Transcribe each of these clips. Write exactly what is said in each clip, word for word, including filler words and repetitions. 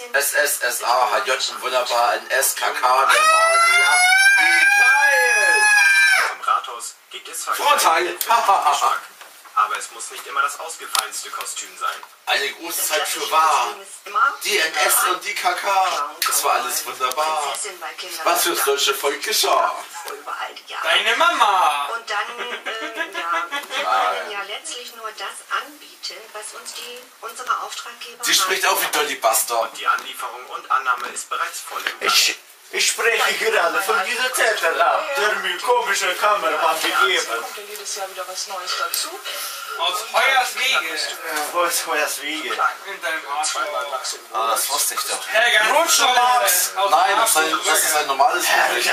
bisschen... S S S A, H J, wunderbar, N S, K K, der Mann, ja. Wie geil! Am Rathaus gibt es zwar Vorteil! aber es muss nicht immer das ausgefallenste Kostüm sein. Eine große Zeit für wahr. Die N S und die K K. Das war alles wunderbar. Was fürs deutsche Volk geschah. Deine Mama! Und dann, ähm, ja, wir wollen ja letztlich nur das anbieten, was uns die, unsere Auftraggeber... Sie spricht auch wie Dolly Buster. Und die Anlieferung und Annahme ist bereits voll im Gang. Ich, ich spreche gerade von dieser Zettel ab, der mir komische Kameramann gegeben. Kommt ja jedes Jahr wieder was Neues dazu. Aus Heuerswege. Wo ist Heuers Wege? In deinem Arsch. Ah, das wusste ich doch. Helga Rutschenmax! Nein, das ist ein, das ist ein normales Gericht.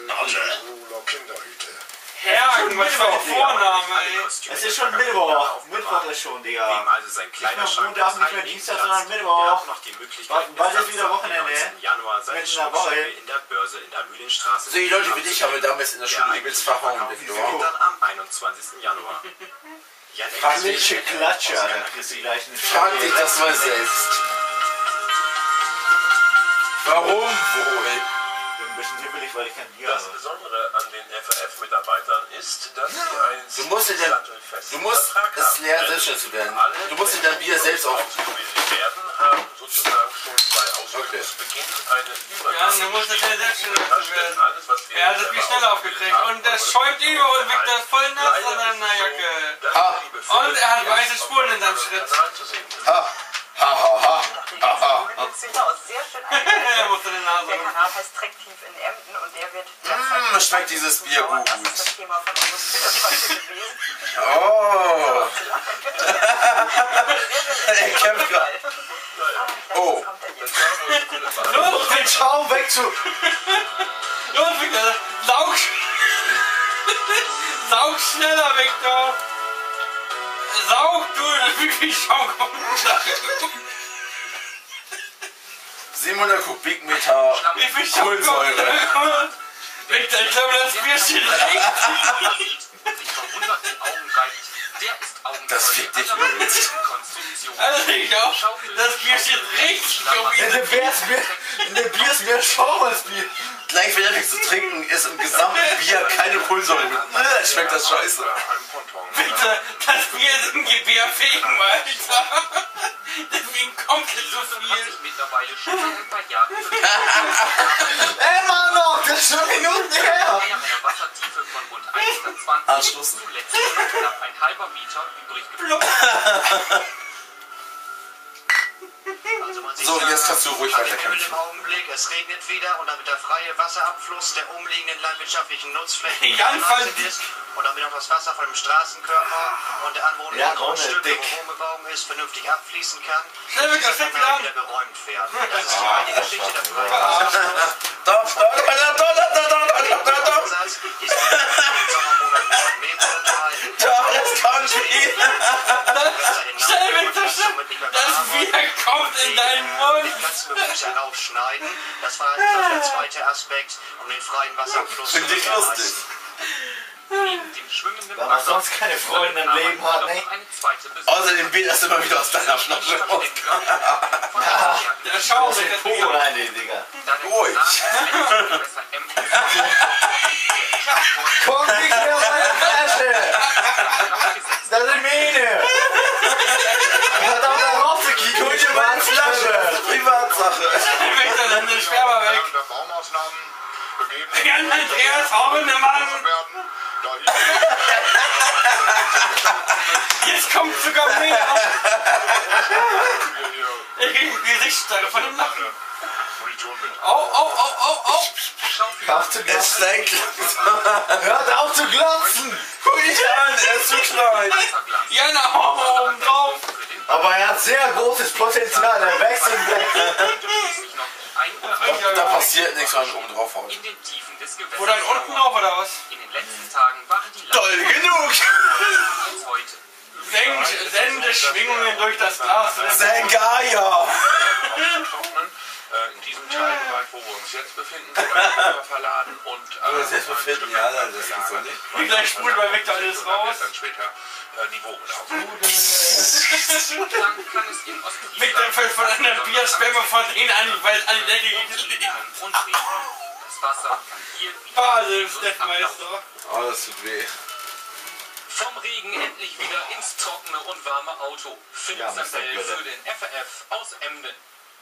Hergen, was für ein Vorname, ey. Es ist schon Mittwoch. Mittwoch ist schon, Digga. Wem also sein Nicht mehr Kleiderschrank Montag, aus nicht mehr einem Dienstag, Platz, sondern der Mittwoch. auch noch die Möglichkeit Bald ist bis wieder Wochenende. neunzehnten Januar seine Mitten in der Woche. Schmuckstücke in der Börse in der Mühlenstraße. So, die Leute wie dich haben wir damals in der Schule übelst verhauen, Und Victor. dann am einundzwanzigsten Januar. Jan Frag Eckes- Welche Klatsche, da kriegst du gleich eine Frag dich das mal selbst. Warum wohl? Ich bin ein bisschen hibbelig, weil ich kein Bier Das habe. Besondere an den F A F-Mitarbeitern ist, dass sie ein Du musst, in dein, du musst es lernen, selbstständig zu werden. Du musst in dein Bier selbst auf... ausgebildet werden, haben sozusagen schon bei Ausbildungsbeginn eine Ja, du musst es ja selbstständig Übergangsstelle. werden. Alles, was wir Er hat das Bier schnell aufgekriegt und das schäumt über und wirkt das voll nass an seiner Jacke. Ha. Und er hat weiße Spuren in seinem Schritt. Ha, ha, ha, ha, ha, ha. Sehr schön eingeleitet. Er musste den Nase Der rum. Kanal heißt Trektief in Emden und der wird... Mmh, schmeckt dieses Bier gut. Das ist das Thema von unseres Bildes gewesen. Oh. Er kämpft gerade. Oh. Los, Den Schaum weg zu... los, Victor! Saug! Saug schneller, Victor! Saug, du! Wie viel Schaum kommt da? siebenhundert Kubikmeter Wie viel Schaum kommt Kohlensäure. da? Victor, ich glaube, das Bier steht recht. sich von hunderten Augen reibt, der ist Augenzeuge Das fickt dich aller übelst. Konstruktionen. Also ich auch. Das Bier steht richtig um In ihn. dem Bier ist mehr, in dem Bier ist mehr Schaum als Bier. Gleich wenn er nichts zu trinken ist im gesamten Bier keine Kohlensäure mit. Äh, schmeckt das scheiße. Bitte, das Bier ist im Gebärfähigen, Alter. Deswegen kommt es so Hat viel. sich mittlerweile schon seit ein paar Jahren Immer noch, das ist schon Minuten her. bei einer Wassertiefe von rund hundertzwanzig Anschluss. zuletzt noch knapp ein halber Meter übrig geblieben. Also man sieht So, ja jetzt kannst du ruhig an dem weiterkämpfen. Himmel im Augenblick, es regnet wieder und damit der freie Wasserabfluss der umliegenden landwirtschaftlichen Nutzflächen Jan, fall- gewährleistet ist und damit auch das Wasser von dem Straßenkörper und der anwohnenden Ja, Grundstücke, dick. wo Wohnbebauung ist, vernünftig abfließen kann, Schnell, muss Victor, das steck Kanal wieder wieder an. geräumt werden. Das ist die alte Geschichte der freien Wasserabfluss. Da, da, da, da, da, da, da, da, da, da. Ansatz ist in den Sommermonaten von Mähen zu unterhalten. Das Country. Schnell, Victor, schnell. Das Bier kommt in deinen Mund. Den Pflanzenbewuchs herausschneiden. Das war der zweite Aspekt, um den freien Wasserfluss zu Finde ich gewährleisten. lustig. Neben dem schwimmenden Wenn man sonst keine Freunde im Leben hat, ne? eine zweite Besonderheit. Außerdem Bier das immer wieder aus deiner Flasche raus. Der Schaum Aus mit dem dem Po Bier. rein, ey, Digga. Ruhig. Komm nicht mehr auf meine Flasche! Das ist Mine! Hat auch da rausgekickt. Hol dir meine Flasche. Privatsache. Victor, dann den Sperma weg. der Baumaßnahmen begeben Jan Andreas Hornemann. werden, da Jetzt kommt sogar mehr. hier wir hier Ich krieg die Gesichtsstarre von dem Lachen. Munition mit. Oh, oh, oh, oh, oh. Auf zu Es glotzen. steigt. Hört auf zu glotzen! Guck dich an, er ist zu klein. Jana, hau mal oben drauf. Aber er hat sehr großes Potenzial, er wächst und wächst. Da passiert nichts, wenn man oben drauf haut. In den Tiefen des Gewässers. Wo dann unten noch oder was? In den letzten Tagen waren die Toll genug. als heute. Send, sende Schwingungen durch das Glas. Sengaya. Trocknen. Äh, in diesem Teilbereich, wo uns jetzt befinden, wir verladen und äh, uns jetzt befinden, ja, das ist so nicht. Wie gleich spult man weg da alles raus. Dann später äh, Niveau Dann kann es in Ostfriesland mit dem Fall von einer Biersperme von denen an, weil alle Decke gelegen und das Wasser kann hier Basis, Steffmeister. Oh, das tut weh. Vom Regen endlich wieder ins trockene und warme Auto. Philipp Ja, Sandell für den F F aus Emden.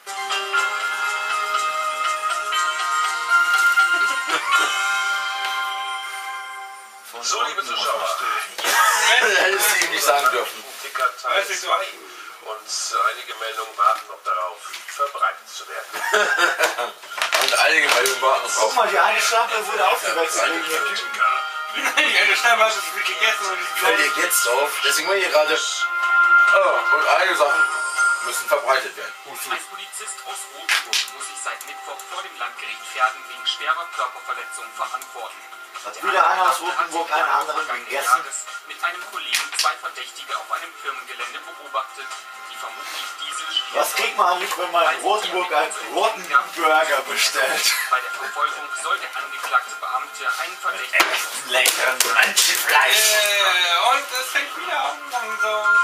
So, liebe Zuschauer, Hättest du ihm nicht sagen dürfen. Ticker Teil zwei. Und einige Meldungen warten noch darauf, verbreitet zu werden. Und einige Meldungen warten noch Guck drauf. mal, die eine Staffel wurde aufgewechselt wegen dem Typen. Die eine Scheibe hat es gegessen und ich Fällt dir jetzt auf. Deswegen wollen wir hier gerade. Oh, und einige Sachen müssen verbreitet werden. Ein Polizist aus Rotenburg muss sich seit Mittwoch vor dem Landgericht Verden wegen schwerer Körperverletzung verantworten. Hat wieder einer aus Rotenburg einen anderen gegessen. Mit einem Kollegen zwei Verdächtige auf einem Firmengelände beobachtet, die vermutlich diese schwere Was kriegt man eigentlich, wenn man in Rotenburg einen Rotenburger bestellt? Bei der Verfolgung soll der angeklagte Beamte einen Verdächtigen Leckeren Brandfleisch. Äh, und es fängt wieder an langsam.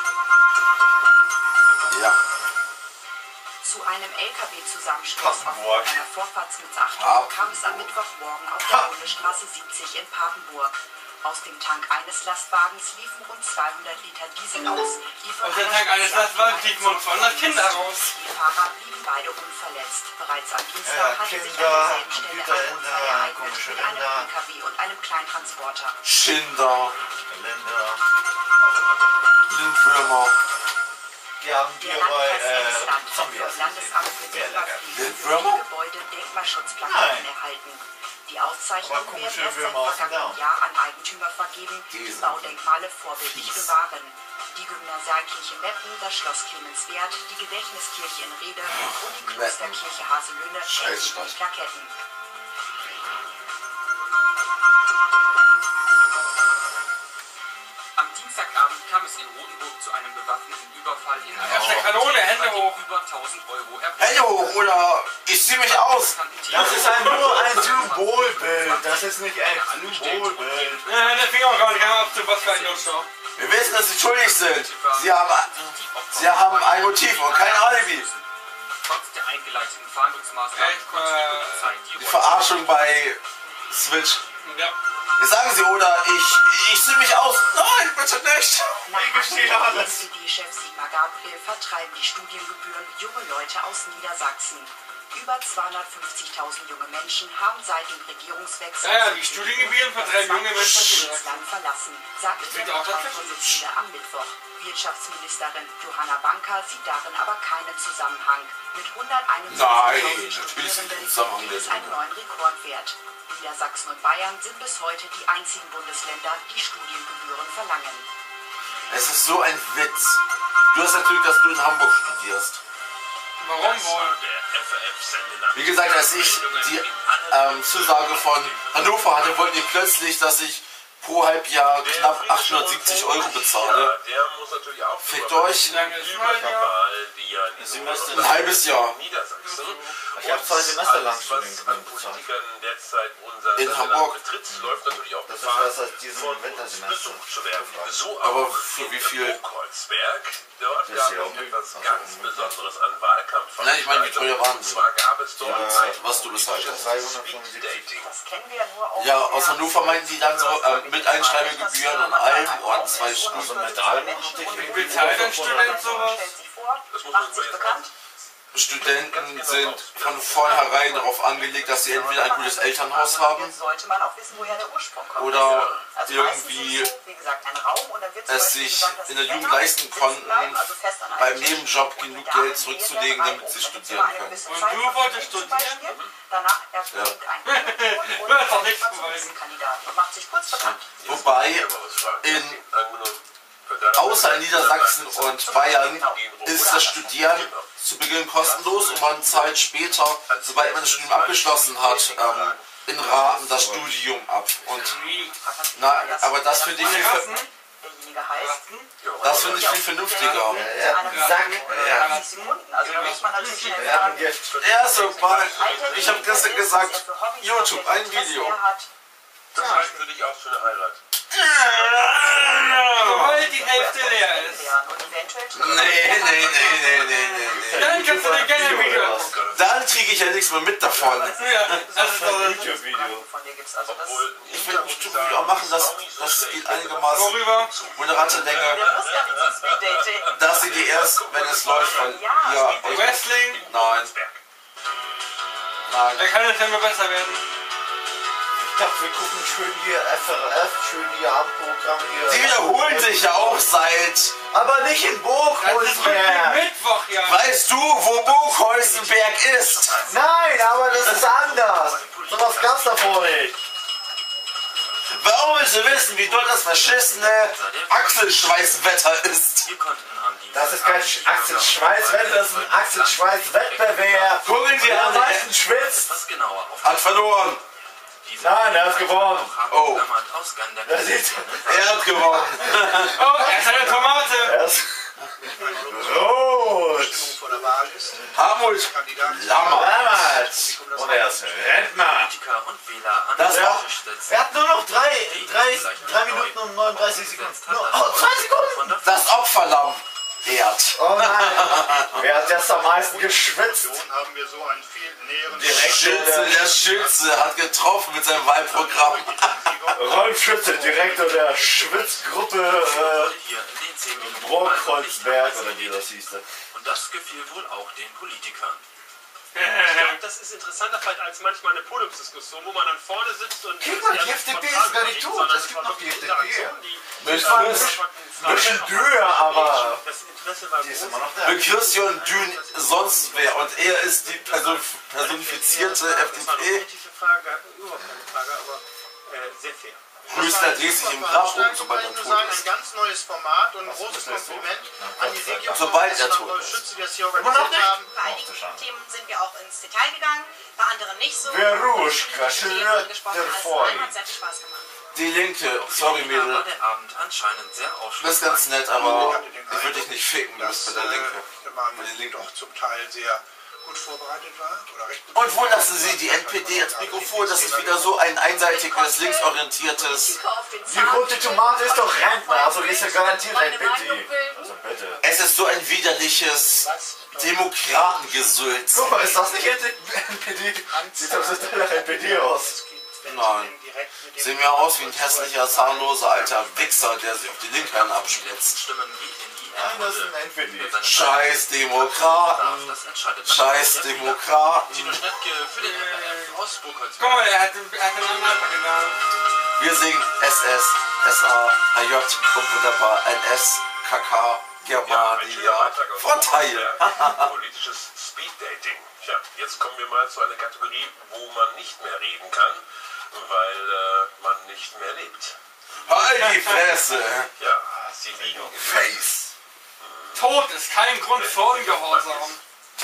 Ja. Zu einem L K W-Zusammenstoß auf einer Vorfahrtsmissachtung Ah. kam es am Mittwochmorgen auf der Bundesstraße siebzig in Papenburg. Aus dem Tank eines Lastwagens liefen rund zweihundert Liter Diesel aus, die von Aus dem einer Tank eines Lastwagens liefen rund zweihundert Kinder raus. Die Fahrer blieben beide unverletzt. Bereits am Dienstag Ja, hatte sich an Kinder, derselben Stelle ein Computerhändler, Unfall ereignet komische mit einem Ränder. L K W und einem Kleintransporter. Schinder, Länder. Lindwürmer. Die haben Der wir bei Landkreis äh, Emsland hat Zombies vom Landesamt für Sehr lecker. Denkmalpflege Würmer? für die Gebäude Denkmalschutzplakaten Nein. erhalten. Die Auszeichnungen Aber werden komische erst Würmer seit aus dem vergangenem Darm. Jahr an Eigentümer vergeben, die Diese. Baudenkmale vorbildlich Fies. bewahren. Die Gymnasialkirche Meppen, das Schloss Clemenswerth, die Gedächtniskirche in Rede und die Klosterkirche Haselünne erhielten Scheißstadt. die Plaketten. Am Dienstagabend kam es in Rotenburg zu einem bewaffneten Überfall in einer Erste Kanone, Hände bei dem hoch. über tausend Euro Hände hoch oder ich zieh mich aus. Das ist ein, nur ein Symbolbild. Das ist nicht ein Symbolbild. Ja, der Finger gar nicht ab zu was für ein Notstoff. Wir wissen, dass sie schuldig sind. Sie haben, sie haben ein Motiv und kein Alibi. Trotz der eingeleiteten Fahndungsmaßnahmen Echt, konnte die äh, Polizei die Die Verarschung bei Switch. Ja. Jetzt sagen sie oder ich, ich zieh mich aus. Nein, bitte nicht. Nach gestehe Angaben alles. des S P D-Chef Sigmar Gabriel vertreiben die Studiengebühren junge Leute aus Niedersachsen. Über zweihundertfünfzigtausend junge Menschen haben seit dem Regierungswechsel Ja, ja, die Studiengebühren vertreiben junge Menschen aus das Niedersachsen. Land verlassen, sagte Das wird der auch tatsächlich. Parteivorsitzende am Mittwoch. Wirtschaftsministerin Johanna Banker sieht darin aber keinen Zusammenhang. Mit Nein, hunderteinundzwanzigtausend natürlich Studierenden nicht Zusammenhang gibt es der einen Dinge. neuen Rekordwert. Niedersachsen und Bayern sind bis heute die einzigen Bundesländer, die Studiengebühren verlangen. Es ist so ein Witz. Du hast natürlich, dass du in Hamburg studierst. Warum Das wohl? war der F F-Sendeland. Wie gesagt, als ich die ähm, Zusage von Hannover hatte, wollten die plötzlich, dass ich pro Halbjahr knapp achthundertsiebzig Euro bezahle. Der muss natürlich auch Fickt euch. Wie lange ist ein halbes Jahr? die ja in Semester- Ein halbes Jahr. Niedersachsen. Ich habe zwei Semester lang Alles, Studiengebühren was an bezahlt. Politikern derzeit unser In Sendeland Hamburg. betritt, läuft natürlich auch Das ist Gefahr, erst seit diesem von uns Wintersemester. besucht zu werden. So Aber auch für wie in viel? Buchholzberg. Dort Das gab ist ja es um- etwas also ganz um- Besonderes an Wahlkampf. Nein, ich meine, wie teuer waren Und sie? zwar gab es dort Ja, ein was du bezahlt hast. dreihundertfünfundsiebzig. Speed-Dating. Das kennen wir ja nur aus Ja, der- aus Hannover meinten die dann so äh, mit Einschreibegebühren und allem und zwei Stunden. Also mit allem hatte ich Wie bezahlt ein Student sowas? Stellt sich vor, Das muss macht man sich jetzt bekannt. Studenten sind von vornherein darauf angelegt, dass sie entweder ein gutes Elternhaus haben Jetzt sollte man auch wissen, woher der Ursprung kommt. oder Also irgendwie meistens ist es so, wie gesagt, ein Raum und dann wird zum es Beispiel sich gesagt, dass in der die Jugend Männer leisten sitzen konnten, bleiben, also fest an einem beim Tisch. Nebenjob Und die genug Damen Geld gehen zurückzulegen, dann damit rein, sie um studieren eine können. gewisse Und Zeit du vergeben wolltest zum studieren? Beispiel. Danach erst Ja. ein Telefon und Du hast doch kommt nichts man zum beweisen. Listenkandidaten und macht sich kurz bekannt. Wobei in außer in Niedersachsen und Bayern ist das Studieren zu Beginn kostenlos und man zahlt später, sobald man das Studium abgeschlossen hat, ähm, in Raten das Studium ab. Und Wie? na, aber das für dich, Rassen? Fliege heißt. Das finde ich viel vernünftiger. Ja, Sack. Ja. dreißig Sekunden, also da muss man natürlich schnell Ja, fahren. Ja, sobald. Ich habe gestern gesagt, YouTube, ein Video. Das reicht für dich auch für eine Heirat. Sobald die Hälfte leer ist. Nee, nee, nee, nee, nee, nee. Dann kannst du dir gerne ein Video angucken. Dann kriege ich ja nichts mehr mit davon. Ja, das ist doch ein YouTube-Video. Obwohl, Ich will ein YouTube-Video auch machen, das, das geht einigermaßen. Worüber? Moderate Länge. Das seht ihr erst, wenn es läuft. Weil, ja, euch- Wrestling. Nein. Nein. Da kann es ja nur besser werden. Ich dachte, wir gucken schön hier F R F, schön hier Abendprogramm hier. Die wiederholen sich ja auch seit. Aber nicht in Das ist Burghäusenberg. wirklich Mittwoch, ja. Weißt du, wo Burghäusenberg ist? Nein, aber das ist anders. So was gab's davor nicht. Warum willst du wissen, wie dort das verschissene Achselschweißwetter ist? Das ist kein Sch- Axel Schweiß-Wettbewerb, das ist ein Axel Schweiß-Wettbewerb. Gucken Sie Wer am an, meisten schwitzt. hat verloren. Nein, er hat gewonnen. Oh, Das ist, er hat gewonnen. Oh, er ist eine Tomate. er ist rot. vor der Wahl ist. Hartmut Lammer. Damals. Und er ist Rentner. Das Ja. auch. Er hat nur noch drei, drei, drei Minuten und neununddreißig Sekunden. Nur, oh, zwei Sekunden. Das Opferlamm ehrt. Oh nein. Wer hat jetzt am meisten geschwitzt? Haben wir so einen viel näheren Direkt Schütze, der Schütze hat getroffen mit seinem Wahlprogramm. Rolf Schütze, Direktor der Schwitzgruppe äh, Burghäusenberg oder wie das hieß. Und das gefiel wohl auch den Politikern. Ich glaube, das ist interessanter vielleicht als manchmal eine Podiumsdiskussion, wo man dann vorne sitzt und... Guck mal, die F D P ist gar nicht tot, es gibt noch die F D P. Mit Bisschen Dürr, aber Das Interesse war die ist groß. immer noch da. Christian Dün sonst wer. Und er ist die Person, personifizierte F D Das war eine P. kritische Frage, überhaupt keine Frage, aber äh, sehr fair. Grüßt er dreht sich im Grab um, sobald er tot Ein ist. ganz neues Format und ein großes Kompliment an die Regierung. Sobald er tot ist. Schütze, die das hier organisiert haben. Bei einigen Themen sind wir auch ins Detail gegangen, bei anderen nicht so. Veruschka, schön gesprochen. der Also Voll. allen hat sehr viel Spaß gemacht. Die Linke, sorry War Mädel, der Abend anscheinend sehr du bist ganz nett, aber ich würde dich nicht ficken, du dass bist bei der Linke. äh, man Bei der Linken. doch zum Teil sehr gut vorbereitet war. Oder recht gut Und wo lassen Sie die N P D ins Mikrofon? Das ist wieder so ein einseitiges, linksorientiertes. Die rote Tomate ist doch Rentner, also ist ja garantiert N P D. Also bitte. Es ist so ein widerliches Demokratengesülz. Guck mal, ist das nicht N P D? Sieht doch so nach N P D aus. Nein. Sehen mir aus wie ein hässlicher, zahnloser alter Wichser, der sich auf die Linke abspritzt. Stimmen wie in die Nein, das ist ein N P D. Scheiß Demokraten. Das entscheidet Scheiß Demokraten. Tino Schnettke für den F F aus Burghäusenberg. Guck mal, er hat den, er hat den anderen Alter genommen. Wir singen S S, S A, H J und wunderbar N S, K K, Germania, Frontteil. Politisches Speeddating. Tja, jetzt kommen wir mal zu einer Kategorie, wo man nicht mehr reden kann, weil äh, man nicht mehr lebt. Halt die Fresse. Ja, sie liegen im Face. Tod ist kein Grund für Ungehorsam.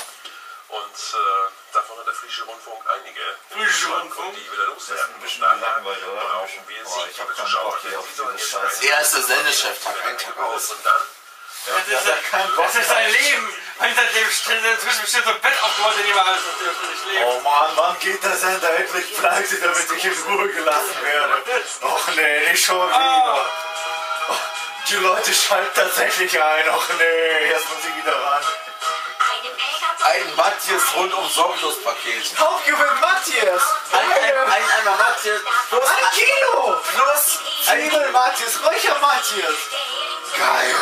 Und äh, davon hat der Friesische Rundfunk einige. Frische Und Rundfunk? die wieder Das ist loswerden. ein bisschen Daher gelangweilt, oder? brauchen wir Boah, sie, ich hab liebe keinen Zuschauer. Bock hier auf Sie sollen diese jetzt Scheiße. rein- Er ist der Sendechef, Tag ein, Tag aus. Und dann Das ist, Ja, kein Bock das ist sein Leben. Hinter dem steht inzwischen bestimmt so ein Bett aufgebaut, in dem er alles nicht lebt. Oh Mann, wann geht der Sender endlich pleite, damit ich in Ruhe gelassen werde? Och nee, nicht schon wieder. Oh, die Leute schalten tatsächlich ein. Och nee, jetzt muss ich wieder ran. Ein Matthias rundum Sorglos-Paket. Hauptgewinn Matthias! Ein, ein, ein einmal Matthias plus Ein Kilo! plus Zwiebel Matthias, Räucher Matthias! Geil!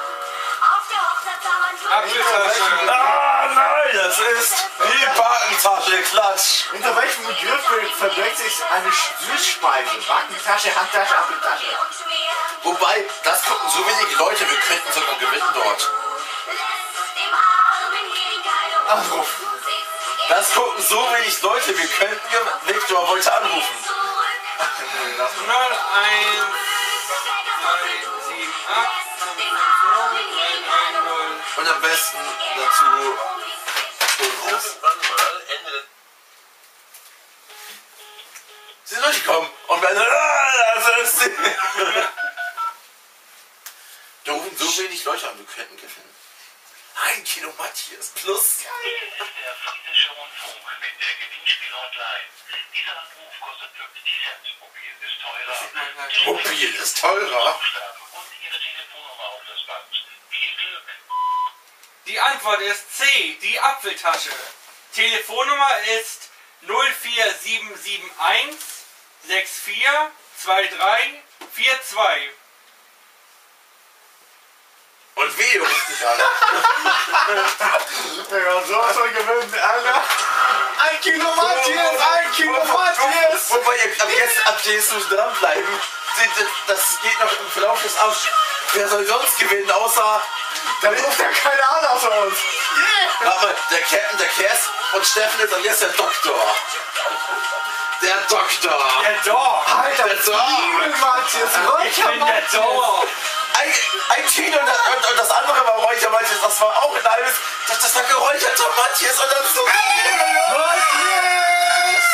Apfeltasche. Ah nein, das ist die Bakentasche, Klatsch. Hinter welchem Begriff verbirgt sich eine Süßspeise? Backentasche, Handtasche, Apfeltasche. Wobei, das gucken so wenige Leute, wir könnten sogar gewinnen dort. Anruf. Das gucken so wenig Leute, wir könnten gewinnen. Victor wollte anrufen. null eins drei sieben acht fünf fünf null drei drei null. Und am besten dazu Ton aus. irgendwann mal Ende Sie sind durchgekommen und werden, ah, das ist sie. so wenig Leute haben, wir könnten gewinnen. Ein Kilo Matthias plus. Dies ist der Friesische Rundfunk mit der Gewinnspiel-Hotline. Dieser Anruf kostet fünfzig Cent. Mobil ist teurer. Mobil ist teurer. Und Ihre Telefonnummer auf das Band. Viel Glück. Die Antwort ist C, die Apfeltasche. Telefonnummer ist null vier sieben sieben eins sechs vier zwei drei vier zwei. Und wehe, richtig an. Ja, so soll gewinnen, Alter. Ein Kilo Matthias, ein Kilo Matthias. Wobei ihr ab jetzt, ab jetzt müsst dranbleiben. Das geht noch im Verlauf des Abends. Wer soll sonst gewinnen, außer... Da ruft ja keiner an außer uns. Yeah. Warte mal, der Captain, der Kers und Steffen ist ab jetzt der Doktor. Der Doktor. Der Dog. Alter, der Dog. Matthias, Ich bin der Dog. Ein, ein Kilo und das, und, und das andere war Räucher Matthias, das war auch ein halbes, das, das war geräucherter Matthias und dann so Matthias!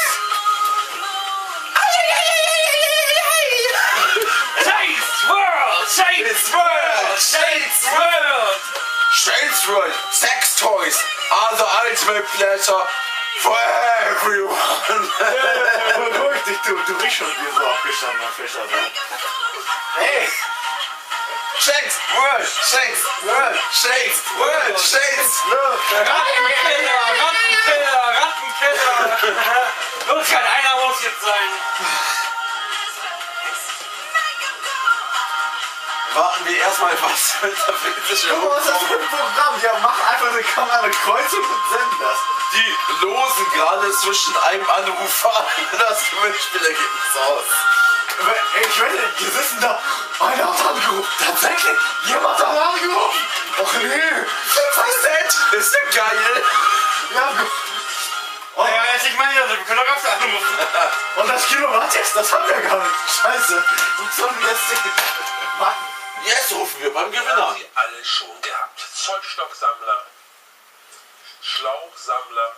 Shane's World! Shane's World! Shane's World! Shane's World, sex toys are the ultimate pleasure for everyone. Ja, beruhig dich, du, du riechst schon wie so abgestandener Fischer. Hey! Shane's World, Shane's World, Shane's World, Shane's World. Rattenkiller, Rattenkiller, Rattenkiller! Los, kann einer muss jetzt sein. Warten wir erstmal, was metaphysische Guck mal, was ist das für ein Programm? Ja, mach einfach eine Kamera eine Kreuzung und senden das. Die losen gerade zwischen einem Anrufer das Gewinnspielergebnis aus. Ich wette, die sitzen da. Einer hat angerufen. Tatsächlich? Jemand hat angerufen. Och nee. fünf Cent ist ja geil. Ja, Oh ja, jetzt ich meine, wir können doch auf anrufen. und das Kilo Matthias, das haben wir gar nicht. Scheiße. Und so ein letztes machen. Jetzt rufen wir beim Wir Gewinner. haben sie alle schon gehabt. Zollstocksammler, Schlauchsammler,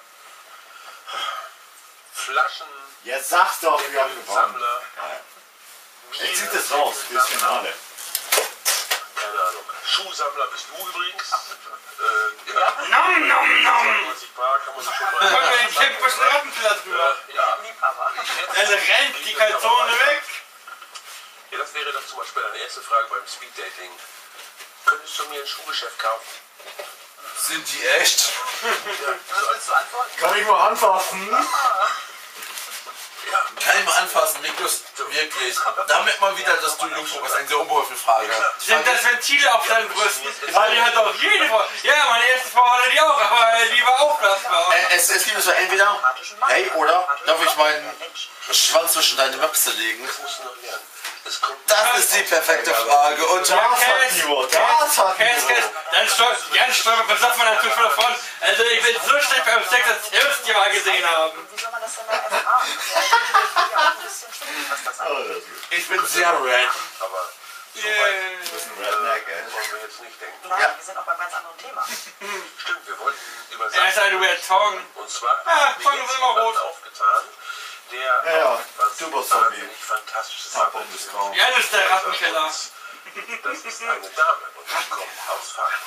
Flaschen, Jetzt sag's doch, wir haben gewonnen. Sammler. Jetzt zieht es raus fürs Finale. Keine Ahnung. Schuhsammler bist du übrigens. Äh, ja. Nom, nom, nom. zwanzig Bar kann man sich schon mal. Können wir den kämpferischen Rattenkiller drüber? Äh, ja. Er rennt die Kalzone weg. Ja, das wäre doch zum Beispiel eine erste Frage beim Speeddating. Könntest du mir ein Schuhgeschäft kaufen? Sind die echt? Was willst du antworten? Kann ich mal anfassen? Ja. Kann ich mal anfassen, Niklas, wirklich. Damit mal wieder, dass du Jungfrau bist, eine sehr unbeholfene Frage. Sind das Ventile auf deinen Brüsten? Weil die hat auch jede Frau. Ja, meine erste Frau hatte die auch, aber die war aufblasbar. Äh, es, es gibt so entweder, hey, oder darf ich meinen Schwanz zwischen deine Möpse legen? Das musst du noch lernen. Es kommt Das ist die perfekte Frage. Und Das hat Niveau, das hat Käse, Niveau. Käse, dann stolz, ganz stolz, was sagt man natürlich davon? Also ich bin so schlecht beim Sex, als müsst ihr mal gesehen haben. Wie soll man das denn da erfahren? Ja, ich bin ja auch ein bisschen schwierig, was das Oh, angeht. das ist gut. ich bin sehr red. aber so Yeah. weit Das ist ein Redneck, ey. wollen wir jetzt nicht denken. Nein, Ja. wir sind auch beim ganz anderen Thema. Stimmt, wir wollten über Er ist ein Weird Tongue. Und zwar Ah, hat mir Tongue jetzt sind immer jemand rot. aufgetan, der Ja, ja, etwas du bist so wahnsinnig wie Fantastisches Tampon hat. des Traums. Jan ist der Rattenkiller. Das ist eine Dame und die kommt aus Franken.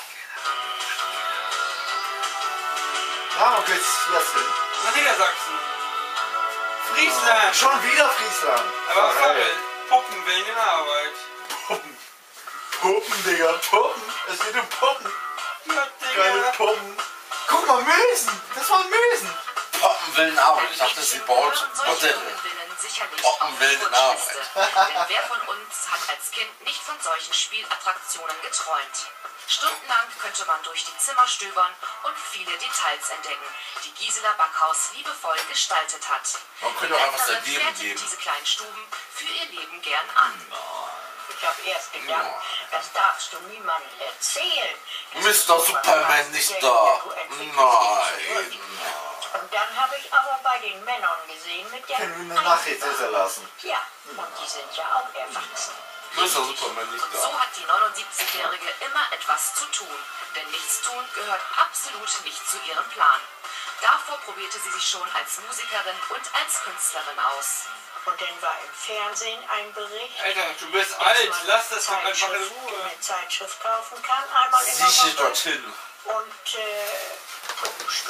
Ja, wo geht's jetzt hin? Nach Niedersachsen. Friesland. Schon wieder Friesland. Aber Geil. Vogel. Puppen willen in Arbeit. Puppen. Puppen, Digga, Puppen. Es geht um Puppen. Ja, Geile Digga. Puppen. Guck mal, Mösen. Das waren Mösen. Poppen will in Arbeit. Ich dachte, sie baut Modelle. Sicherlich Poppen will in Arbeit. Denn wer von uns hat als Kind nicht von solchen Spielattraktionen geträumt? Stundenlang könnte man durch die Zimmer stöbern und viele Details entdecken, die Gisela Backhaus liebevoll gestaltet hat. Man könnte auch einfach sein Letztere Leben fertigt geben. diese kleinen Stuben für ihr Leben gern an. Ich habe erst gedacht, das darfst du niemandem erzählen. Mister Superman nicht da. Nein. Und dann habe ich aber bei den Männern gesehen mit der Können wir eine Nachricht hinterlassen? Ja, und die sind ja auch erwachsen. Mister Superman nicht da. So hat die neunundsiebzigjährige immer etwas zu tun, denn Nichtstun gehört absolut nicht zu ihrem Plan. Davor probierte sie sich schon als Musikerin und als Künstlerin aus. Und dann war im Fernsehen ein Bericht. Alter, du bist alt, lass das doch einfach in Zeitschrift, Ruhe. eine Zeitschrift kaufen kann, einmal in der Sicher Woche. dorthin. Und äh,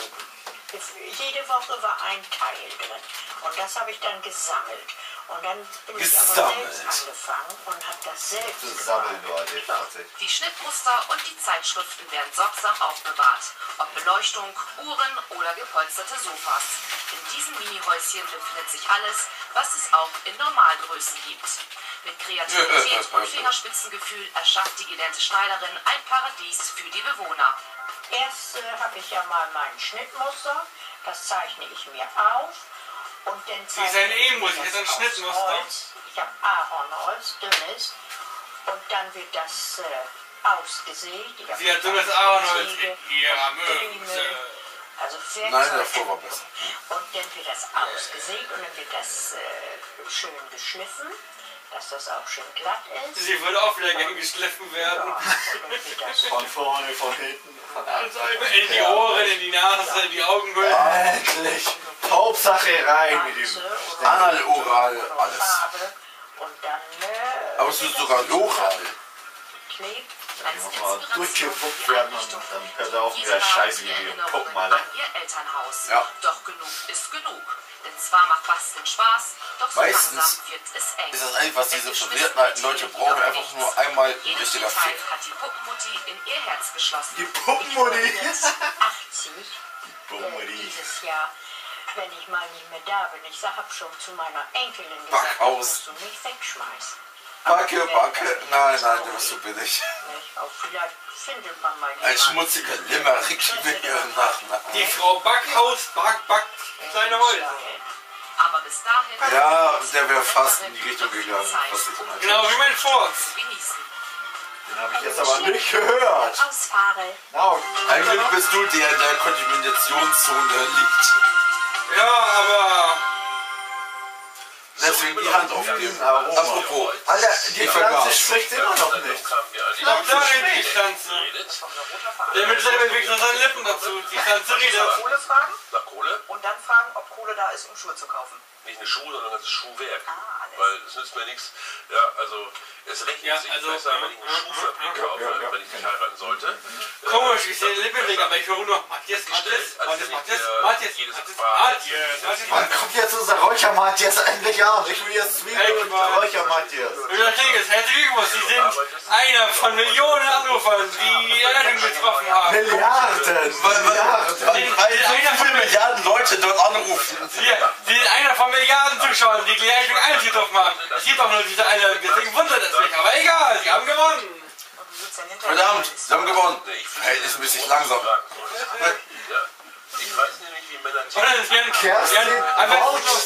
jede Woche war ein Teil drin. Und das habe ich dann gesammelt. Und dann bin ich aber Gesammelt. selbst angefangen und habe das selbst Das sammeln gemacht. Leute, tatsächlich. Die Schnittmuster und die Zeitschriften werden sorgsam aufbewahrt. Ob Beleuchtung, Uhren oder gepolsterte Sofas. In diesem Mini-Häuschen befindet sich alles, was es auch in Normalgrößen gibt. Mit Kreativität und Fingerspitzengefühl erschafft die gelernte Schneiderin ein Paradies für die Bewohner. Erst äh, habe ich ja mal mein Schnittmuster, das zeichne ich mir auf. Und dann Wie sein zeichne ich E-Muss, mir ist ein das aus Schnittmuster. Holz. Ich habe Ahornholz, dünnes. Und dann wird das äh, ausgesägt. Ich hab Sie hat dann dünnes Ahornholz Säge in ihrer und Möhre. Dremel, Also Nein, Werkzeug. davor war besser. Und dann wird das ausgesägt und dann wird das äh, schön geschliffen, dass das auch schön glatt ist. Sie würde auch wieder gern geschliffen Ja, werden. und dann wird das Von vorne, von hinten, von allen Seiten. In die Ohren, in die Nase, in die Augenhöhlen. Endlich! Hauptsache rein mit dem. Anal, oral, alles. Farbe. Und dann äh, Aber es ist sogar lokal. klebt. Als Mal Inspiration durchgefuckt für die werden und Einrichtung dann von hört er auf mit der Gisela Scheiße die gegeben. Erinnerungen Guck mal. an ihr Elternhaus. Ja. Doch genug ist genug. Denn zwar macht Basteln Spaß, doch so Meistens langsam wird es eng. Ist das eigentlich, was diese Es verwirrten alten Leute geschmissen brauchen, wird einfach nichts. nur einmal ein Jedes richtiger Detail Fick. hat die Puppenmutti in ihr Herz geschlossen. Die Puppenmutti. Ich bin jetzt achtzig. Äh, Puppenmutti. dieses Jahr, wenn ich mal nicht mehr da bin. Ich habe schon zu meiner Enkelin gesagt, Backhaus. musst du nicht wegschmeißen. Backe, Backe. Nein, nein, du bist so billig. Nicht? Auch vielleicht findet man mal Ein jemanden. schmutziger Limerick mit ihren Nachnamen. Die Frau Backhaus back, backt kleine Häuser. Aber bis dahin... Ja, der wäre fast in die Richtung gegangen. Was ich meine. Genau wie mein Furz. Genießen. Den habe ich jetzt aber nicht gehört. Ausfahre. Na, Eigentlich bist du der, der in der Kontaminationszone liegt. Ja, aber... Deswegen die Hand aufgeben. Aroma. Apropos, Alter, die Ich Pflanze vergaß. spricht immer noch nicht. Doch, da redet die Pflanze. Der Mittlere bewegt nur seine Lippen dazu. Die Pflanze redet. Kohle fragen? Nach Kohle? Und dann fragen, ob Kohle da ist, um Schuhe zu kaufen. Nicht eine Schuhe, sondern ein ganzes Schuhwerk. Ah, alles. Weil es nützt mir nichts. Ja, also es rechnet Ja, sich also, besser, ja, wenn ich eine ja, Schuhfabrik ja, kaufe, ja, ja. wenn ich nicht heiraten sollte. Komisch, ich sehe Lippen weg, aber ich höre nur Matthias, Matthias, Matthias, Matthias, Matthias, Matthias, Matthias, Wann kommt jetzt unser Räucher-Matthias endlich an? Ich will jetzt Zwiebeln und Echt, Räucher-Matthias. Überlege, herzlichen Glückwunsch, Sie sind einer von Millionen Anrufern, die die Ernennung getroffen haben. Milliarden! weil, weil, Milliarden! weil, weil so viele Milliarden Leute dort anrufen. Sie, Sie sind einer von Milliarden Zuschauern, die die Ernennung eingetroffen haben. Es gibt auch nur diese eine, deswegen wundert es mich, aber egal, Sie haben gewonnen. Und du sitzt dann hinter Verdammt, sie haben gewonnen. Verhältnismäßig langsam. Ja. Ich weiß nämlich, wie Männer Und dann ist Jan, Kerstin, Jan, einfach,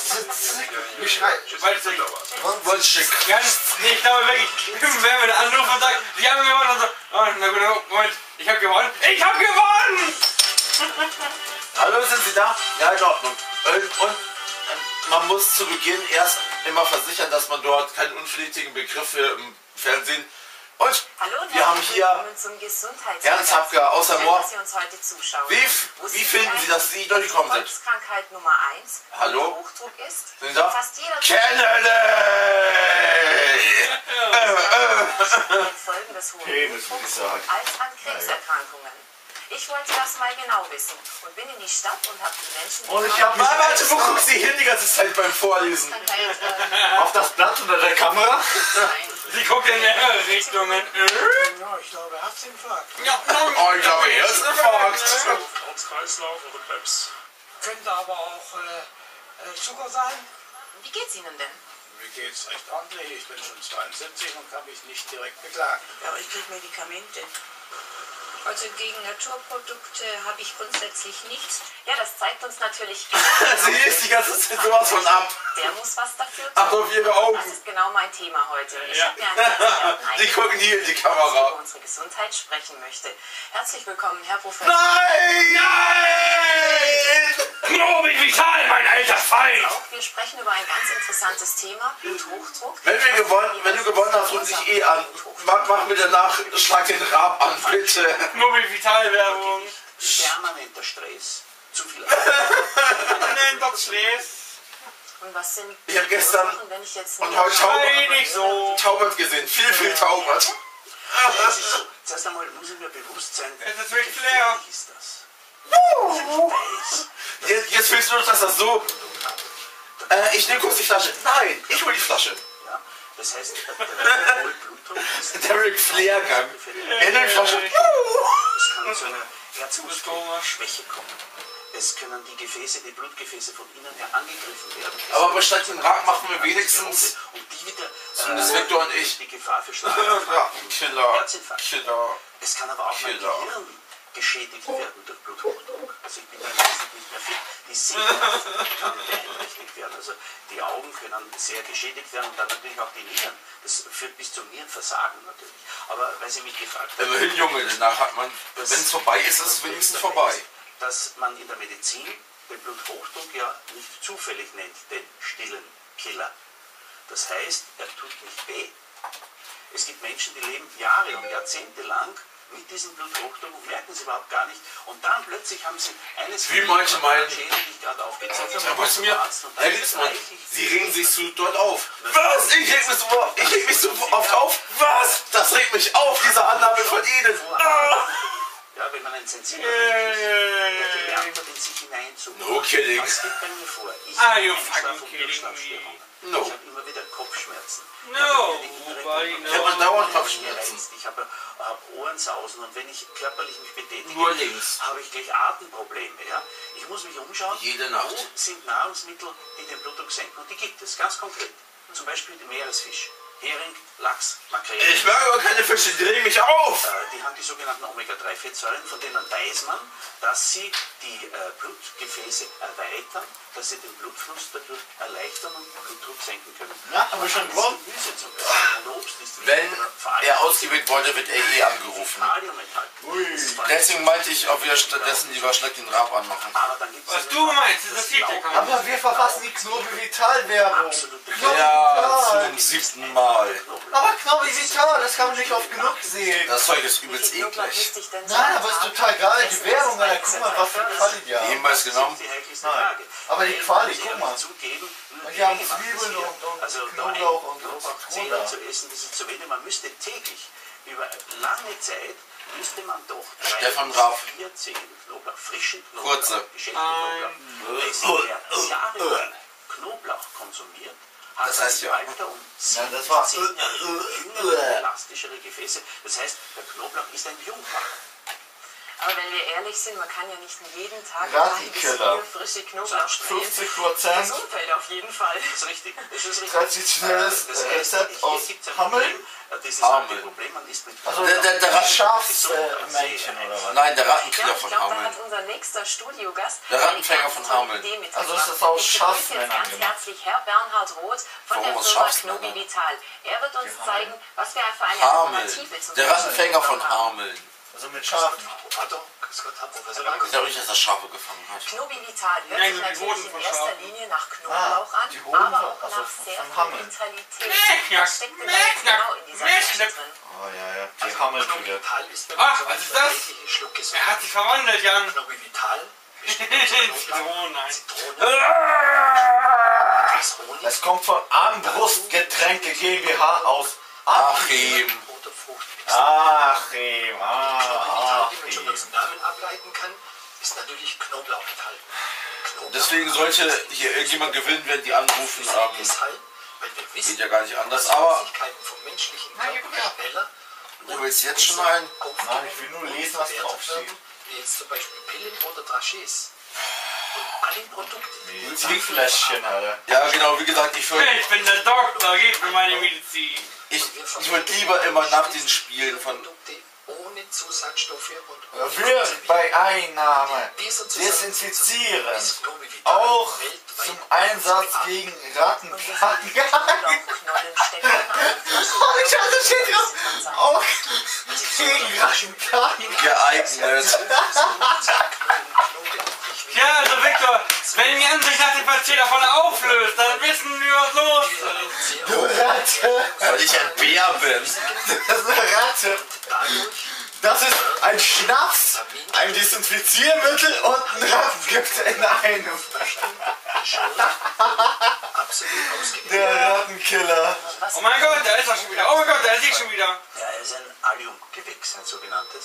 Wolf, weil es Wollschick. Ganz, nee, ich glaube wirklich, wenn wir einen Anruf und sagen, Sie haben gewonnen und so, oh, na gut, Moment, ich habe gewonnen, ich habe gewonnen! Hallo, sind Sie da? Ja, in Ordnung. Und, und man muss zu Beginn erst immer versichern, dass man dort keine unflätigen Begriffe im Fernsehen. Und Hallo und wir haben herzlich hier willkommen zum Gesundheitsmagazin. Herrn Zapka aus der Schön, Moor. dass Sie uns heute zuschauen. Wie, Wussten wie finden Sie, dass Sie durchgekommen sind? Volkskrankheit Nummer eins Hallo? Hochdruck ist. Sind Sie da? Fast jeder Kennedy! Folgen des hohen Penis, würde ich sagen. als an Krebserkrankungen. Ich wollte das mal genau wissen und bin in die Stadt und habe die Menschen... Und ich habe Warte, warte, wo guckst du hin die ganze Zeit beim Vorlesen? auf das Blatt unter der Kamera. Sie guckt in mehrere Richtungen. Ja, ich glaube, Herzinfarkt. Ja, Oh, ich glaube, er ist Infarkt. Herz-Kreislauf oder Krebs. Könnte aber auch äh, äh, Zucker sein. Wie geht's Ihnen denn? Mir geht's recht ordentlich. Ich bin schon zweiundsiebzig und kann mich nicht direkt beklagen. Ja, aber ich kriege Medikamente. Also gegen Naturprodukte habe ich grundsätzlich nichts. Ja, das zeigt uns natürlich... Sie ist die ganze Zeit sowas von ab. Der muss was dafür tun. Ach, auf ihre Augen. Das ist genau mein Thema heute. Und ich Ja. habe mir einen Experten Die gucken hier in die der Kamera. über unsere Gesundheit sprechen möchte. Herzlich willkommen, Herr Professor. Nein! Nein! Knobi Vital, mein alter Feind! Auch wir sprechen über ein ganz interessantes Thema, Bluthochdruck. Wenn, wir gewonnen, wenn du gewonnen hast, ruf dich eh an. Mach, mach mir danach, schlag den Rab an, bitte. Knobi Vital Werbung. Permanenter Stress, zu viel Nein, doch Stress. Und was sind Ich habe gestern Sachen, wenn ich jetzt und nicht- heute Nein, nicht so. Taubert gesehen. Viel, viel Taubert. Das ist so. Zuerst einmal muss ich mir bewusst sein, Es ist wirklich leer. wie ist das? Jetzt, jetzt willst du noch, dass das so... Äh, ich nehme kurz die Flasche. Nein, ich hol die Flasche. Ja, das heißt, der der hohe Blutdruck ist Der Ric Flair-Gang. Er nimmt die Flasche. Es kann zu einer Herzmuskelschwäche kommen. Es können die Gefäße, die Blutgefäße von innen her angegriffen werden. Es Aber bei Stadt den Rat machen wir wenigstens... und die wieder Zumindest Victor und ich. die Gefahr für Schlaganfall, Killer. Herzinfarkt. Killer. Es kann aber auch mein Killer. Gehirn geschädigt werden durch Bluthochdruck. Also ich bin dann meistens nicht mehr fit. Die Sehkraft kann beeinträchtigt werden. Also die Augen können sehr geschädigt werden und dann natürlich auch die Nieren. Das führt bis zum Nierenversagen natürlich. Aber weil Sie mich gefragt haben, Immerhin, Junge, danach hat man... Wenn es vorbei ist, ist es wenigstens vorbei. dass man in der Medizin den Bluthochdruck ja nicht zufällig nennt, den stillen Killer. Das heißt, er tut nicht weh. Es gibt Menschen, die leben Jahre und Jahrzehnte lang mit diesem Bluthochdruck und merken es überhaupt gar nicht. Und dann plötzlich haben sie eines Wie manche meinen. Schäden, die ich gerade aufgezeigt habe. Ja, weißt du mir, Arzt und Herr Liebsmann, Sie regen sich zu dort auf. Was? Ich reg mich so, ich reg mich so oft auf? Was? Das regt mich auf, diese Annahme von Ihnen. Ah. Ja, wenn man ein sensibler Mensch ist, der gelernt hat, in sich hineinzukommen. No kidding. Was geht bei mir vor? Ich Are you habe fucking Einschlaf- und kidding Durchschlafstörungen. No. Ich habe immer wieder Kopfschmerzen. No, Ich habe wobei, Ich habe no. dauernd Kopfschmerzen. Ich habe hab Ohrensausen und wenn ich körperlich mich betätige, Nur links. habe ich gleich Atemprobleme. Ja? Ich muss mich umschauen, Jede Nacht. wo sind Nahrungsmittel, die den Blutdruck senken. Und die gibt es ganz konkret. Zum Beispiel den Meeresfisch. Hering, Lachs, Makrele. Ich mag aber keine Fische, die regen mich auf. Äh, die haben die sogenannten Omega drei Fettsäuren, von denen weiß man, dass sie die äh, Blutgefäße erweitern, dass sie den Blutfluss dadurch erleichtern und den Blutdruck senken können. Ja, haben wir schon gewonnen. Gemüse zum Beispiel. Und Obst ist Wenn vor allem er ausgewählt wurde, wird er eh angerufen. Kalium enthalten. Das ist vor allem- Deswegen meinte ich, ob wir stattdessen lieber Schleck den Rab anmachen. Aber dann gibt's Was eine- du meinst, ist das Titelkampf. Aber wir verfassen die Knobi Vital Werbung. absolute Ja, zum siebten Mal. Aber Knobi Vital, das kann man nicht oft genug sehen. Das Zeug ist Wie übelst viel Knoblauch eklig. müsste ich denn Nein, aber ist haben? total geil. Die Essen Werbung, ist Alter, mein guck mal, was für Quali die haben. Ebenfalls genommen. die häufigste Nein. Frage. Aber die Äh, Quali, muss ich guck mal. ehrlich zugeben, nur Und die haben wenige machen Zwiebeln das hier. und- und also Knoblauch nur und ein Knoblauch Zitronen. zehn zu essen, das ist zu wenig. Man müsste täglich, über lange Zeit, müsste man doch drei Stefan bis Raab. vier Zehen Knoblauch, frischen Knoblauch, Kurze. geschälten Knoblauch essen. Wer jahrelang Knoblauch konsumiert, hat Das heißt im ja. Alter um Nein, das war- zehn Jahre jüngere, elastischere Gefäße. Das heißt, der Knoblauch ist ein Jungmacher. Aber wenn wir ehrlich sind, man kann ja nicht jeden Tag Rattenkiller. drei bis vier frische Knoblauch fünfzig Prozent Gesundheit auf jeden Fall. Das ist richtig. Das ist richtig. traditionelles Das äh, heißt, Rezept hier aus gibt's ein Hammel. Problem. Dieses Hammel. alte Problem, man isst mit Also Der- der- der die Rat- Schafsmännchen oder was? Nein, der Ja, Rattenkiller ich von glaube, da Hameln. hat unser nächster Studiogast Der Rattenfänger von Hameln. Idee mitgebracht. Also ist das aus Ich begrüße Schafsmännern jetzt ganz gemacht? herzlich Herr Bernhard Roth von Warum der aus Firma Schafsmännern? Knobi Vital. Er wird uns zeigen, was wir für eine Hameln. Alternative zum Der Rattenfänger von Hameln. Also mit Schafen. Pardon, grüß Gott, Herr Professor Ich glaube nicht, dass er Schafe gefangen hat. Knobi Vital hört Nein, sich die natürlich Hoden in von erster Schafen. Linie nach Knoblauch Ah, an, die Hoden aber von- auch also nach von- sehr von viel Hameln. Vitalität. Mäknack, Was steckt denn da jetzt Mäknack, genau in dieser Mäknack. Flasche drin? Oh ja, ja. Die Hammeltüte. Ah, was ist das? Er hat sich verwandelt, Jan. Knobi Vital besteht Oh nein. Zitrone, Honig, Es kommt von Armbrustgetränke GmbH aus Achim. roter Frucht. Achim. Die man Ah, schon Achim. aus dem Namen ableiten kann, ist natürlich Knoblauch enthalten. Knoblauch Deswegen sollte hier irgendjemand gewinnen, wenn die anrufen. Ähm, deshalb, weil wir wissen, geht ja gar nicht anders. dass Aber Flüssigkeiten vom menschlichen Körper schneller du willst jetzt schon ein. Nein, ich will nur lesen, was draufsteht. wie jetzt zum Beispiel Pillen oder Drachés. Und alle Produkte, Medizinfläschchen, Alter. Ja, genau, wie gesagt, ich würde Ich bin der Doktor, gib mir meine Medizin. ich, ich würd lieber immer nach den Spielen von Produkte ohne Zusatzstoffe und wird bei Einnahme desinfizieren, auch zum Einsatz gegen Rattenplagen. Oh, ich hatte steht drauf. Auch gegen Rattenplagen geeignet. Ja, also Victor, wenn Jan sich nach dem Verzehr davon auflöst, dann wissen wir, was los ist. Du Ratte! Weil ich ein Bär bin. Das ist eine Ratte. Das ist ein Schnaps, ein Desinfiziermittel und ein Rattengift in einem. Der Rattenkiller. Oh mein Gott, da ist er schon wieder. Oh mein Gott, da ist sie schon wieder. Ja, er ist ein Alliumgewächs, ein sogenanntes.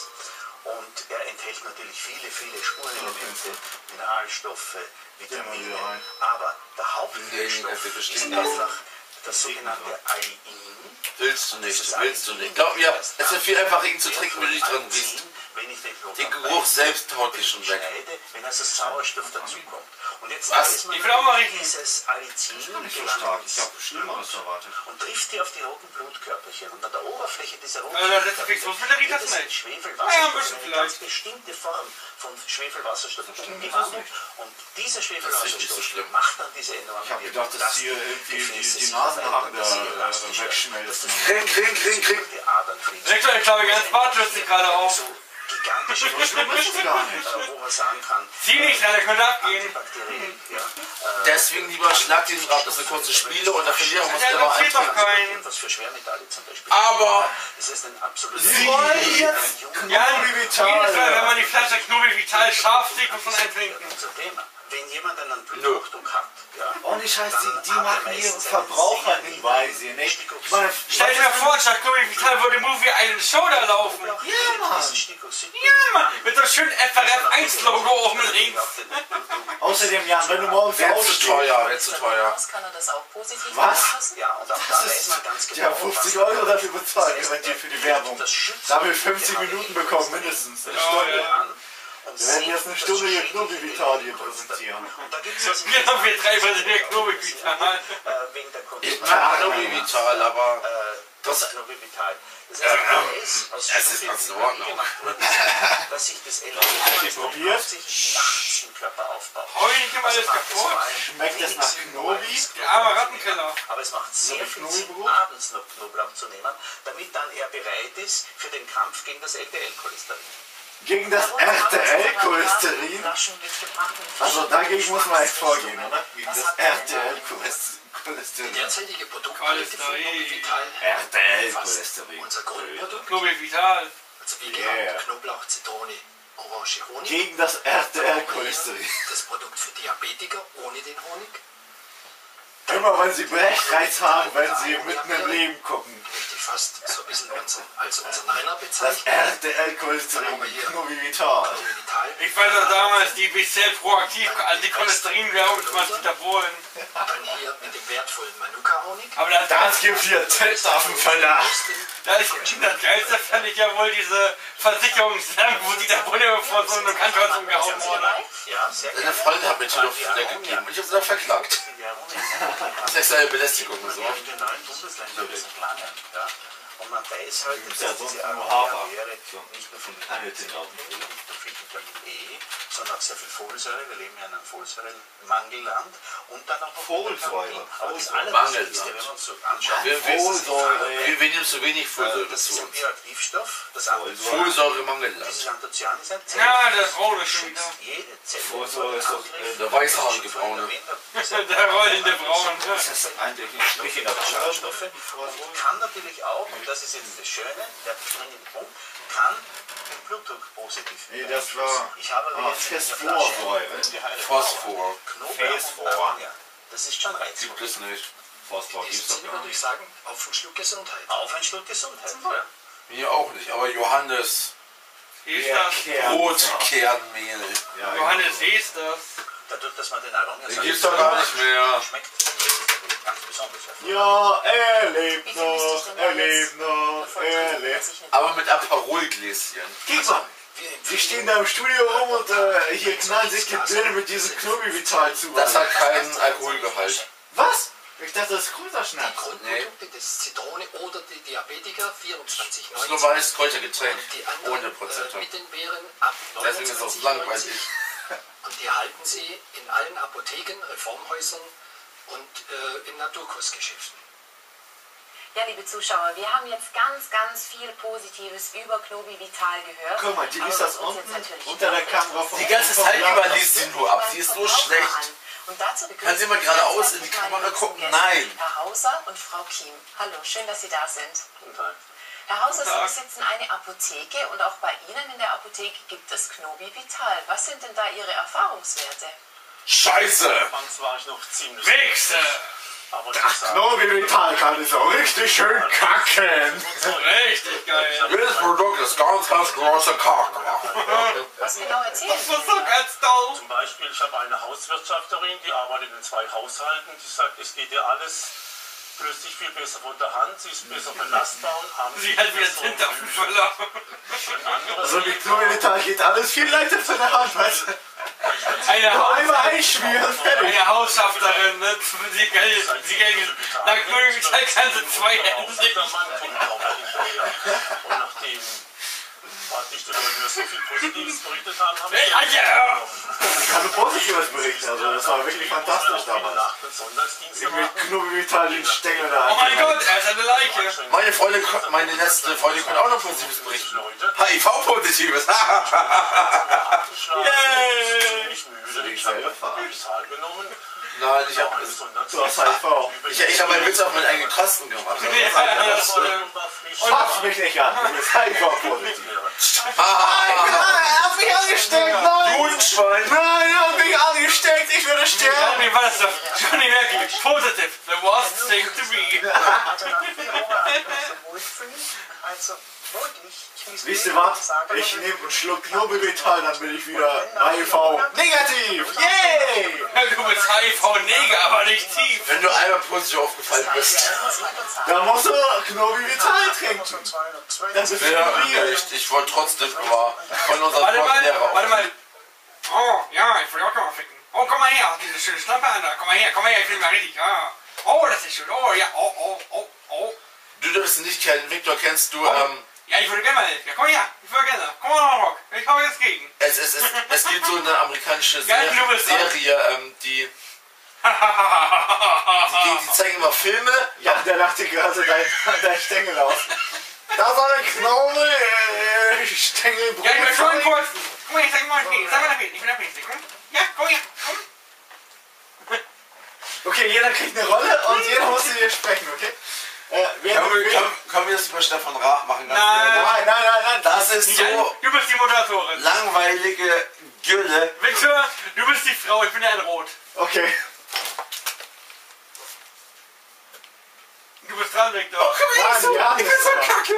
Und er enthält natürlich viele, viele Spurenelemente, Mineralstoffe, Vitamine. Aber der Hauptwirkstoff ist einfach das sogenannte Alliin. Willst du nicht, willst du nicht. Glaub mir, es ist viel einfacher, ihn zu trinken, wenn du nicht dran riechst. Den Geruch selbst haut dich schon weg. Wenn also Sauerstoff dazu kommt. Und jetzt Was? man Ich will auch mal riechen. dieses Allicin Nicht so stark. Ich habe Schlimmeres erwartet. und trifft die auf die roten Blutkörperchen. Und an der Oberfläche dieser roten Also das ist der Fixungsmittel, riecht das wird es in nicht. Schwefelwasserstoff, Ja, ein bisschen eine ganz vielleicht. bestimmte Form von Schwefelwasserstoff umgewandelt. Und dieser nicht so Schwefelwasserstoff schlimm. macht dann diese enormen Ich habe gedacht, dass hier irgendwie die, Gefäße die sich Nasenhaare da verweiten, dass sie äh, elastisch werden, wegschmelzen. dass Kring, kring, kring, kring. die Adern fließen. Victor, ich glaube, ganz Bart löst sich gerade auf. So gigantische Wusste gar nicht. äh, wo man sagen kann, Zieh nicht, der könnte abgehen. Bakterien, ja, äh, Deswegen lieber schlag diesen Rad, das sind kurze Spiele und der Verlierer muss Der immer interessiert doch eintreten. keinen. was für Schwermetalle zum Beispiel. Aber Das ist ein absolutes Sie wollen jetzt Ja, Knobi jedes Mal, wenn Vital. man die Flasche Knobi Vital scharf sieht, muss man eintrinken. unser Thema. Wenn jemand einen Bluthochdruck hat, ja, Und ich heiße, dann die, die hat er machen ihre meistens Verbraucherhinweise, nicht? Ich meine, Stell dir mal vor, statt Knobi Vital würde Movie Island Shoulder laufen. ja, Mann. Ja, Mann, mit so einem schönen F R F eins Logo oben links. Außerdem, Jan, wenn du morgens wäre zu aufstehst, teuer, wäre zu teuer. Kann er das auch positiv Was? beeinflussen? Ja, und auch da das weiß ist, man ganz die genau, haben fünfzig was- Euro dafür bezahlt, garantiert für die Werbung. Das schützt Da haben wir fünfzig Minuten bekommen, mindestens. Eine Stunde. an. Und Wir werden jetzt eine Stunde hier Knobi Vital hier Und präsentieren. da gibt es also Wir haben wir drei bei der Knobi Vital. äh, wegen der Ich Konzentration. mag Knobi Vital, aber Äh, das- das Knobi Vital. Das heißt, er ist aus es ist ganz in Ordnung. gemacht worden, dass sich das L D Hast du probiert? hauptsächlich nachts im Körper aufbaut. Hau ich nicht immer alles macht es kaputt. vor allem Schmeckt das nach Knobi? Der arme Rattenkiller. Aber es macht sehr So viel wie Sinn, Knoblauch? abends noch Knoblauch zu nehmen, damit dann er bereit ist für den Kampf gegen das L D L-Cholesterin. Gegen das R T L-Cholesterin? Also dagegen muss man echt vorgehen, oder? Gegen das R T L-Cholesterin. derzeitige Produkte Cholesterin. Vital R T L-Cholesterin. unser Grundprodukt, Knobi Vital. also wie Yeah. gesagt Knoblauch, Zitrone, Orange, Honig. Gegen das R T L-Cholesterin. Das Produkt für Diabetiker ohne den Honig. Immer wenn sie Brechreiz haben, wenn sie mitten im Leben gucken. Möchte ich fast so ein bisschen unseren, als unseren Renner Das bezeichnen. R T L-Cholesterin, Knobi Vital. Vital. Ich weiß noch damals, die Bisel proaktiv Anticholesterin-Werbung gemacht wiederholen. Dann hier mit dem wertvollen Manuka-Honig. Aber das, Das gibt hier Test auf dem Verlag. das, das Geilste fand ich ja wohl diese Versicherungswerbung, wo die der Bulle vor so einem Kanton umgehauen wurde. Ja, sehr Deine gerne. Freundin hat mir Telefon gegeben und ich habe sie dann verklagt. Sexuelle Belästigung und so. In den neuen Bundesländern ist es lange. Ja. Und man weiß halt, ja dass sonst diese nur Aronia Hafer. wäre So. nicht nur von Keine Vitamin C, Tinaufen. nicht nur viel Vitamin E, sondern auch sehr viel Folsäure. Wir leben ja in einem Folsäuremangelland. Und dann auch noch Folsäure. Vitamin. Aber das Folsäure. Allerwichtigste, wenn wir uns so anschauen, Wir, wir, Folsäure. wir, wir nehmen zu wenig Folsäure das zu ist ein uns. Bioaktivstoff. Das Anthocyanium. Folsäuremangelland. Dieses Anthocyan ist ein Ja, das Braune schon wieder. jede Zelle. Folsäure ist doch, Angriff. äh, Der weißhaarige Braune. Der rollende Braun. Das ist eigentlich nicht in der Schadstoffe und kann natürlich auch, und das ist jetzt das Schöne, der springende Punkt, kann den Blutdruck positiv Nee, das war beeinflussen. Ich habe aber ah, jetzt in dieser Phosphorsäure. Flasche ungeheuere Phosphor. Knoblauch und Phosphor. Aronia. Das ist schon reizvoll. Gibt es nicht. Phosphor In diesem gibt's doch Sinne gar würde ich nicht. sagen, auf ein Schluck Gesundheit. Auf ein Schluck Gesundheit. Ja. Mir auch nicht, aber Johannes. Wie ist das? Brotkernmehl. Ja, Johannes, wie ist das? Dadurch, dass man den Aronia Den gibt's doch gar nicht mehr. schmeckt, ganz besonders hervorragend. Ja, er lebt Wie findest du noch, denn er da jetzt, lebt noch, bevor er ich lebt. sich nicht- Aber mit Aperolgläschen. Guck mal, die stehen da im Studio rum und äh, hier knallen sich die Birne mit diesem Knobi Vital zu. Das hat keinen Alkoholgehalt. Was? Ich dachte, das ist Kräuterschnaps. Die Grundprodukte des Zitrone oder die Diabetiker vierundzwanzig Das ist neunzig. normales Kräutergetränk. Die anderen Ohne Prozente. äh, mit den Beeren ab Deswegen ist es auch neunundzwanzig langweilig. neunzig. Und die erhalten Sie in allen Apotheken, Reformhäusern und äh, in Naturkostgeschäften. Ja, liebe Zuschauer, wir haben jetzt ganz, ganz viel Positives über Knobi Vital gehört. Guck mal, die Aber liest das was uns unten jetzt natürlich unter der interessiert, Kamera ist, vom Die ganze Zeit über liest sie nur ab. Sie ist so schlecht. Und dazu Kann sie mal begrüßen wir geradeaus ganz in die herzlich meine Kamera nächsten gucken? Gäste, Nein. Herr Hauser und Frau Kiem. Hallo, schön, dass Sie da sind. Guten Tag. Herr Hauser, Guten Tag. Sie besitzen eine Apotheke und auch bei Ihnen in der Apotheke gibt es Knobi Vital. Was sind denn da Ihre Erfahrungswerte? Scheiße! Anfangs war ich noch ziemlich... Wichse! Aber Das Knobi Vital kann es auch richtig schön kacken. Richtig geil. Jedes Produkt ist ganz, ganz großer Kacke. Was genau erzählen Das Sie? war so ganz toll. Zum Beispiel, ich habe eine Hauswirtschafterin, die arbeitet in zwei Haushalten. Die sagt, es geht ihr alles plötzlich viel besser von der Hand. Sie ist besser belastbar und abends Sie hat wieder so Tinte auf dem müde. Füller. Also mit Knobi Vital geht alles viel leichter von der Hand, weißt du? Eine, Nur Haus einmal einschmieren, fertig. eine Haushafterin, ne? Sie Geld, sie Geld. Nach Knobi Vital kann sie zwei Hände. Der Mann kommt auch hinterher. Und nachdem praktisch die Leute mir so viel Positives berichtet haben, haben Hey, Alter! Ich kann nur Positives berichten, also das war wirklich fantastisch damals. Nacht- und Sonntagsdienste Mit Knobi Vital den Stängel da. Oh mein Gott, er ist eine Leiche. Meine Freundin, ko- meine letzte Freundin konnte auch noch Positives berichten. H I V-Positives. Yay! Ich müde, ich habe Vital genommen. Nein, ich habe Du hast H I V. ich, ich hab einen Witz auf meine eigenen Kosten gemacht. Fass mich nicht an, du bist H I V-positiv. Haha, Er hat mich angesteckt, nein! Judenschwein. Nein, er hat mich angesteckt, ich würde sterben! Johnny, was ist das? Johnny Merkel, positive, the worst thing to be. Also wirklich, ich muss Wisst ihr was? Ich nehme einen Schluck Knobi Vital, dann bin ich wieder H I V negativ! Yay! Du bist H I V-Neger, aber nicht tief. Wenn du einmal positiv aufgefallen bist. Da musst du Knobi Vital trinken. Das ist Ja, viel. nicht. Ich wollte trotzdem, aber von unserem Warte mal, Lehrer warte auch. mal. Oh, ja, ich will auch noch mal ficken. Oh, komm mal her, diese schöne Schlampe an da. Komm mal her, komm mal her, ich will mal richtig. Ja. Oh, das ist schön. Oh, ja, oh, oh, oh, oh. Du darfst ihn nicht kennen. Victor, kennst du, ähm, Ja, ich würde gerne mal helfen. Ja, komm her, ich würde gerne. Komm mal, Rock. Ich hau jetzt gegen. es, es, es, es gibt so eine amerikanische Geil, Serie, du bist dran. Serie ähm, die, die, die zeigen immer Filme. Ja, der lachte gerade dein, dein Stängel aus. Da soll ein Knobi äh, Stängel Ja, ich will schon kurz. Guck mal, ich sag mal, okay, sag mal nach hinten. Ich bin nach hinten. Komm. Ja, komm her, komm. Okay, jeder kriegt eine Rolle und jeder muss mit dir sprechen, okay? Äh, wer Können wir, wer- können, können wir das über Stefan Raab machen? Ganz Nein. ehrlich? Nein, nein, nein, nein. Das ist Nicht an- so Du bist die Moderatorin. langweilige Gülle. Victor, du bist die Frau, ich bin der in Rot. Okay. Du bist dran, Victor. Mann, ja, Ich bin so kacke.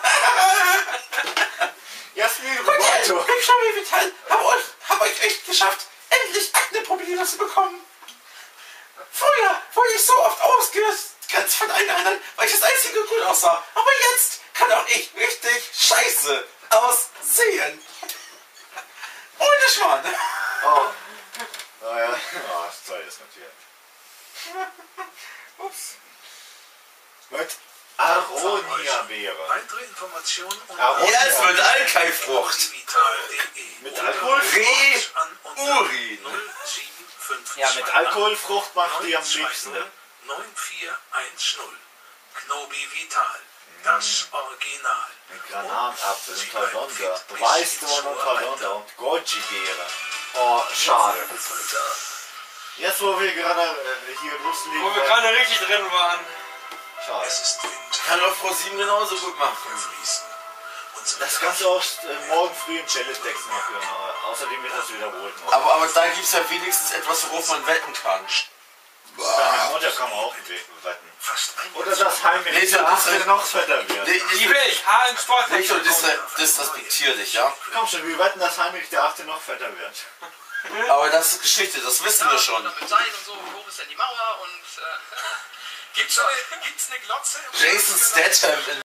Jasmin Guck mal, Roberto. ich schau mir Vital. Hab euch, hab euch echt geschafft, endlich Akne-Probleme zu bekommen. Früher wurde ich so oft ausgegrenzt von allen anderen, weil ich das einzige gut aussah. Aber jetzt kann auch ich richtig scheiße aussehen. Ohne Schmarrn. Oh. Naja. Oh, das Zeug ist notiert. Ups. Mit Aronia-Beere. Weitere Informationen und Ja, es wird Alkaifrucht. vital.de Mit Alkohol? Re-Urin. null sieben fünf Ja, mit Alkoholfrucht macht die am liebsten. Ne? neun vier eins null. Knobi Vital. Das Original. Mit Granatapfel Sie und Holunder. bleibt bis Weißdorn ins und Ohr Holunder und Goji-Beere. Oh, schade. Jetzt, wo wir gerade äh, hier loslegen. Wo wir gerade richtig drin waren. Schade. Es ist Winter. Kann auch Frau sieben genauso gut machen. Fließen. Unsere Das kannst du auch äh, morgen früh im Challenge-Text nachhören. aber Außerdem wird das wiederholt. Morgen. Aber, aber da gibt es ja wenigstens etwas, worauf man wetten kann. Deine Mutter kann man auch wetten. fast ein Oder das Heimweg Nee, so, der das Achte ist- noch fetter wird. Nee, Die will ich. Haar im Sport. Nicht so, das, das respektiere dich, ja? Komm schon, wir wetten, dass Heinrich der Achte noch fetter wird. Aber das ist Geschichte, das wissen wir schon. Mit Seil und so, wo ist denn die Mauer und äh, gibt's, eine, gibt's eine Glotze? Jason Statham in